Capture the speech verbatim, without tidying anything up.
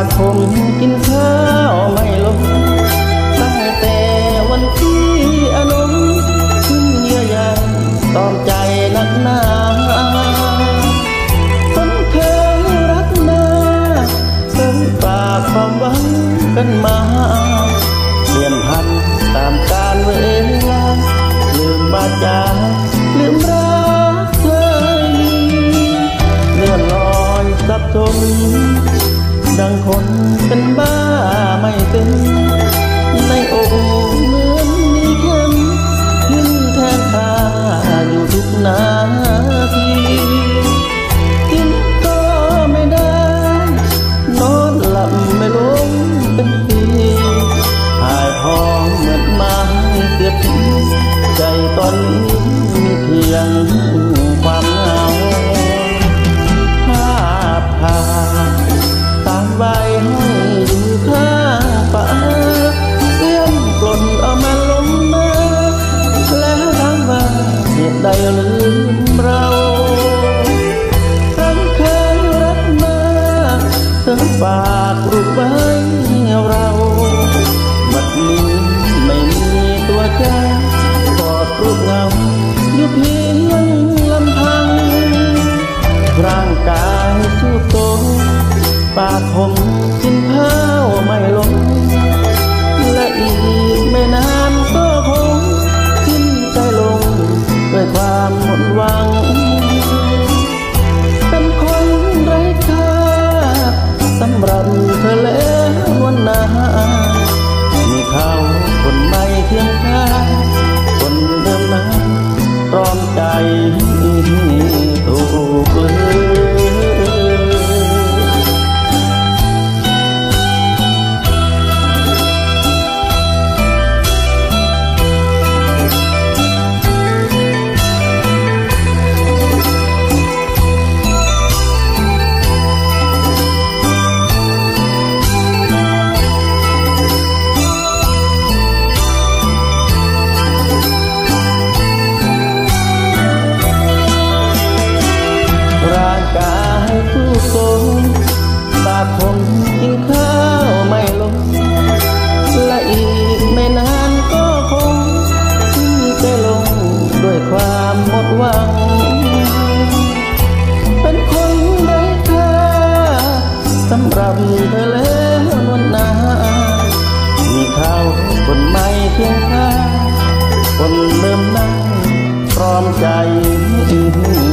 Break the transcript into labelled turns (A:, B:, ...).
A: คมกินข้าวไม่ลงตั้งแต่วันที่อนงขึ้นเยื่อใยตอมใจนักหนาคนเคยรักนาเพิ่งฝากความหวังกันมาเปลี่ยนพันตามกาลเวลาลืมบาดจาลืมรักเคยมีเลื่อนลอยสับสนดังคนเป็นบ้าไม่เป็นในอกเหมือนมีเข็มขึ้นแทนข้าอยู่ทุกนาทีกินก็ไม่ได้นอนหลับไม่ลงเป็นปีหายพองเหมือนไม้เสียทีใจตอนนี้มีเพียงความเหงาภาพพาตามใบให้อยู่ข้างป่าเสียงกล่นเอามาลงมาแล้วถามว่าเหตุใดลืมเราทั้งเคยรักมาทั้งฝากรูปไว้เราบัดนี้ไม่มีตัวใจกอดรูปเงาอยู่เพียงลำพังร่างกายสู้โตปากผมกินข้าวไม่ลงและอีกไม่นานก็คงสิ้นใจลงด้วยความหมดหวังเป็นคนไร้ค่าสำหรับเธอแล้ววันนามีเขาคนใหม่เคียงข้างคนเดิมนั้นตรอมใจถูกลืมปากผมกินข้าวไม่ลงและอีกไม่นานก็คงสิ้นใจลงด้วยความหมดหวังเป็นคนไร้ค่าสำหรับเธอแล้วนวลนามีเขาคนใหม่เคียงข้างคนเดิมนั้นพร้อมใจ